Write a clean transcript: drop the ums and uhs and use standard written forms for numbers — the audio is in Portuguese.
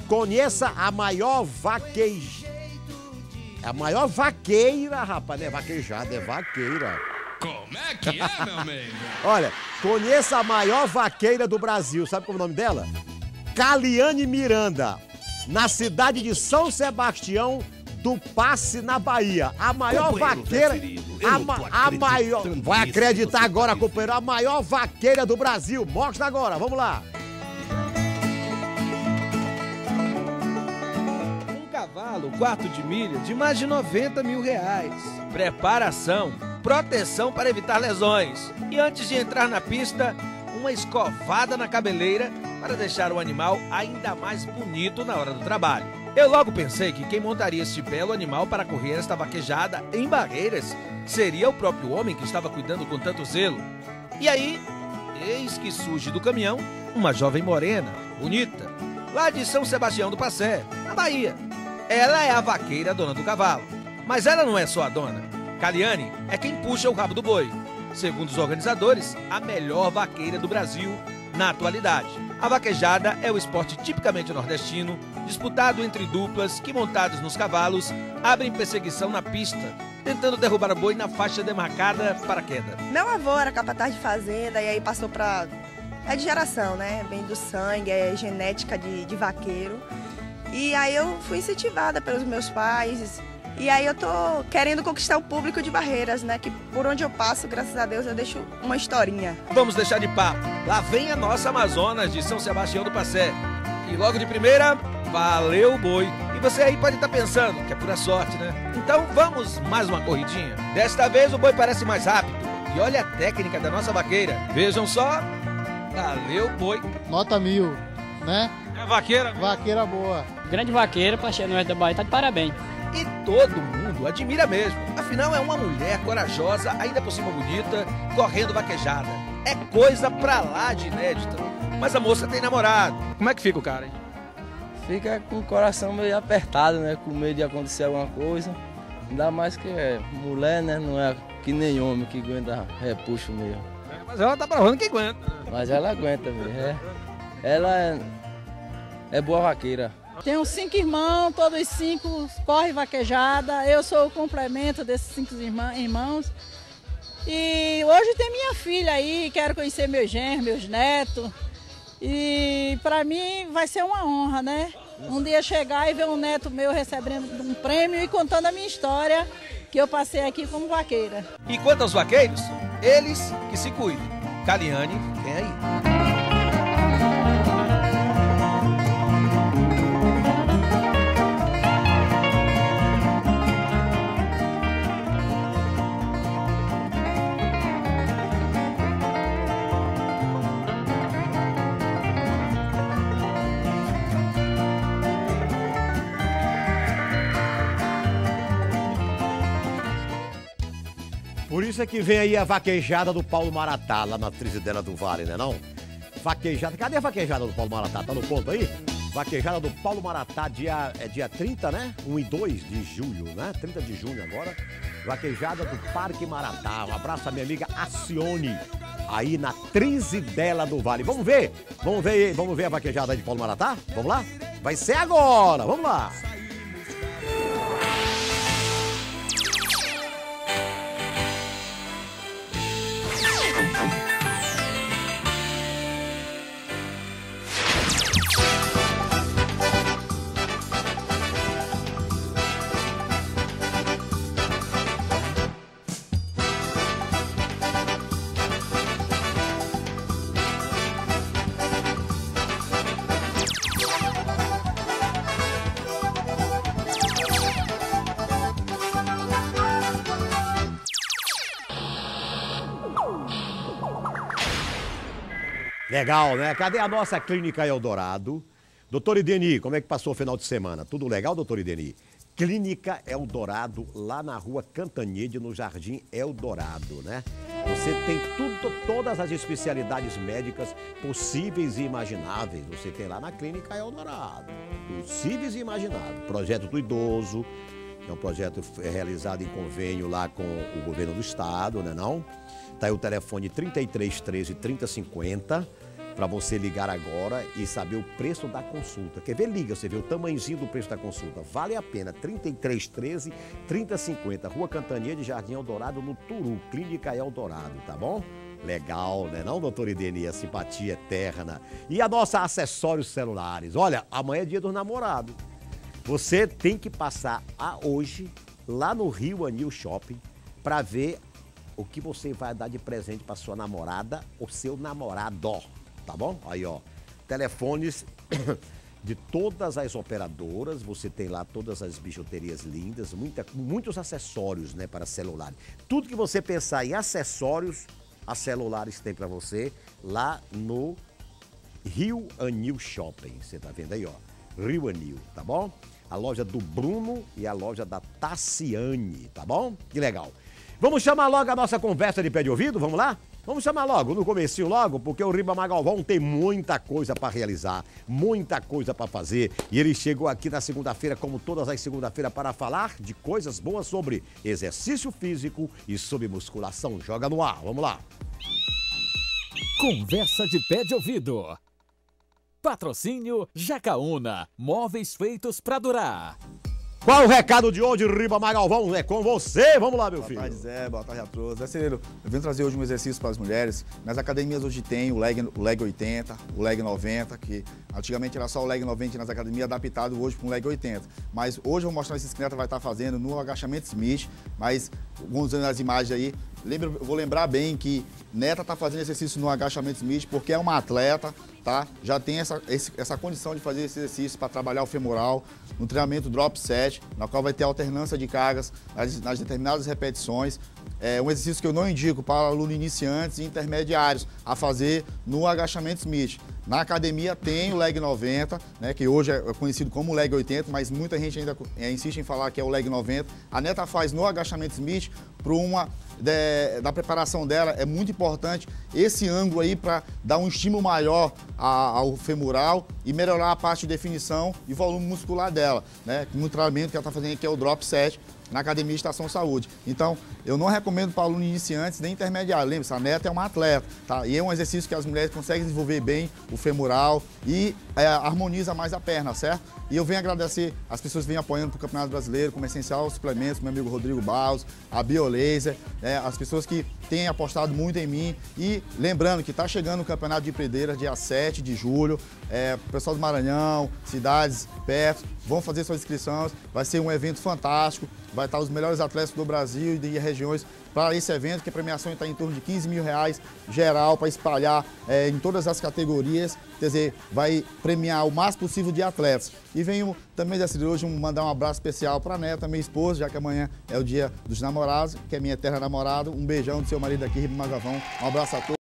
Conheça a maior A maior vaqueira, rapaz, não é vaquejada, é vaqueira. Como é que é, meu amigo? Olha, conheça a maior vaqueira do Brasil. Sabe como é o nome dela? Caliane Miranda, na cidade de São Sebastião do Passe, na Bahia. A maior vaqueira... A maior... Vai acreditar agora, companheiro. A maior vaqueira do Brasil. Mostra agora, vamos lá. Cavalo, quarto de milha, de mais de R$90 mil. Preparação, proteção para evitar lesões. E antes de entrar na pista, uma escovada na cabeleira para deixar o animal ainda mais bonito na hora do trabalho. Eu logo pensei que quem montaria este belo animal para correr esta vaquejada em Barreiras seria o próprio homem que estava cuidando com tanto zelo. E aí, eis que surge do caminhão uma jovem morena, bonita, lá de São Sebastião do Passé, na Bahia. Ela é a vaqueira dona do cavalo. Mas ela não é só a dona. Caliane é quem puxa o rabo do boi. Segundo os organizadores, a melhor vaqueira do Brasil na atualidade. A vaquejada é o esporte tipicamente nordestino, disputado entre duplas que, montados nos cavalos, abrem perseguição na pista, tentando derrubar o boi na faixa demarcada para a queda. Meu avô era capataz de fazenda e aí passou para... É de geração, né? Vem do sangue, é genética de vaqueiro. E aí eu fui incentivada pelos meus pais. E aí eu tô querendo conquistar o público de Barreiras, né? Que por onde eu passo, graças a Deus, eu deixo uma historinha. Vamos deixar de papo. Lá vem a nossa Amazonas de São Sebastião do Passé. E logo de primeira, valeu o boi. E você aí pode estar pensando que é pura sorte, né? Então vamos mais uma corridinha. Desta vez o boi parece mais rápido. E olha a técnica da nossa vaqueira. Vejam só. Valeu o boi. Nota 1000, né? É vaqueira? Vaqueira boa. Grande vaqueira, Pacheco Noeste da Bahia, tá de parabéns. E todo mundo admira mesmo. Afinal, é uma mulher corajosa, ainda por cima bonita, correndo vaquejada. É coisa pra lá de inédita. Mas a moça tem namorado. Como é que fica o cara, hein? Fica com o coração meio apertado, né? Com medo de acontecer alguma coisa. Ainda mais que é mulher, né? Não é que nem homem que aguenta repuxo mesmo. Mas ela tá provando que aguenta. Mas ela aguenta mesmo. Ela é boa vaqueira. Tenho 5 irmãos, todos os 5 correm vaquejada. Eu sou o complemento desses 5 irmãos. E hoje tem minha filha aí, quero conhecer meus genros, meus netos. E para mim vai ser uma honra, né? Um dia chegar e ver um neto meu recebendo um prêmio e contando a minha história que eu passei aqui como vaqueira. E quanto aos vaqueiros, eles que se cuidem. Caliane, vem aí. Por isso é que vem aí a vaquejada do Paulo Maratá, lá na Trizidela do Vale, né não? Vaquejada, cadê a vaquejada do Paulo Maratá? Tá no ponto aí? Vaquejada do Paulo Maratá, dia 30, né? 1 e 2 de julho, né? 30 de junho agora. Vaquejada do Parque Maratá. Um abraço à minha amiga Acione, aí na Trizidela do Vale. Vamos ver a vaquejada aí de Paulo Maratá? Vamos lá? Vai ser agora, vamos lá! Legal, né? Cadê a nossa Clínica Eldorado? Doutor Ideni, como é que passou o final de semana? Tudo legal, doutor Ideni? Clínica Eldorado, lá na rua Cantanhede, no Jardim Eldorado, né? Você tem todas as especialidades médicas possíveis e imagináveis. Você tem lá na Clínica Eldorado. Possíveis e imagináveis. Projeto do Idoso, é um projeto realizado em convênio lá com o governo do estado, né não? Tá aí o telefone 3313 3050. para você ligar agora e saber o preço da consulta. Quer ver? Liga, você vê o tamanhozinho do preço da consulta. Vale a pena. 3313 3050, Rua Cantania de Jardim Eldorado, no Turu, Clínica Eldorado, tá bom? Legal, né não, doutora Ideni? A simpatia eterna. E a nossa acessórios celulares. Olha, amanhã é dia dos namorados. Você tem que passar hoje lá no Rio Anil Shopping para ver o que você vai dar de presente para sua namorada ou seu namorado, tá bom? Aí, ó, telefones de todas as operadoras, você tem lá todas as bijuterias lindas, muitos acessórios, né, para celular. Tudo que você pensar em acessórios, a Celulares tem para você lá no Rio Anil Shopping. Você tá vendo aí, ó, Rio Anil, tá bom? A loja do Bruno e a loja da Tassiane, tá bom? Que legal. Vamos chamar logo a nossa conversa de pé de ouvido, vamos lá? Vamos chamar logo, no comecinho logo, porque o Ribamar Galvão tem muita coisa para realizar, muita coisa para fazer. E ele chegou aqui na segunda-feira, como todas as segunda-feiras, para falar de coisas boas sobre exercício físico e sobre musculação. Joga no ar, vamos lá. Conversa de pé de ouvido. Patrocínio Jacaúna, móveis feitos para durar. Qual o recado de hoje, Ribamar Galvão? É com você. Vamos lá, meu filho. Boa tarde, Zé. Boa tarde a todos. Zé Cireiro, eu vim trazer hoje um exercício para as mulheres. Nas academias hoje tem o leg 80, o leg 90, que antigamente era só o leg 90 nas academias, adaptado hoje para um leg 80. Mas hoje eu vou mostrar esse que a vai estar fazendo no agachamento Smith, mas vamos ver as imagens aí. Eu vou lembrar bem que Neta está fazendo exercício no agachamento Smith porque é uma atleta, tá? Já tem essa condição de fazer esse exercício para trabalhar o femoral no treinamento drop set, na qual vai ter alternância de cargas nas determinadas repetições. É um exercício que eu não indico para alunos iniciantes e intermediários a fazer no agachamento Smith. Na academia tem o leg 90, né, que hoje é conhecido como leg 80, mas muita gente ainda insiste em falar que é o leg 90. A Neta faz no agachamento Smith da preparação dela, é muito importante esse ângulo aí para dar um estímulo maior ao femoral e melhorar a parte de definição e volume muscular dela, né? No treinamento que ela está fazendo aqui é o drop set na Academia Estação Saúde. Então, eu não recomendo para alunos iniciantes nem intermediários. Lembre-se, a Neta é uma atleta, tá? E é um exercício que as mulheres conseguem desenvolver bem o femoral e harmoniza mais a perna, certo? E eu venho agradecer as pessoas que vêm apoiando para o Campeonato Brasileiro, como Essencial Suplementos, meu amigo Rodrigo Barros, a Biolaser, as pessoas que têm apostado muito em mim. E lembrando que está chegando o Campeonato de Pedreiras, dia 7 de julho. O pessoal do Maranhão, cidades perto, vão fazer suas inscrições. Vai ser um evento fantástico. Vai estar os melhores atletas do Brasil e de regiões para esse evento, que a premiação está em torno de R$15 mil geral para espalhar em todas as categorias. Quer dizer, vai premiar o mais possível de atletas. E venho também dessa hoje mandar um abraço especial para a Neta, minha esposa, já que amanhã é o dia dos namorados, que é minha eterna namorada. Um beijão do seu marido aqui, Ribamar Galvão. Um abraço a todos.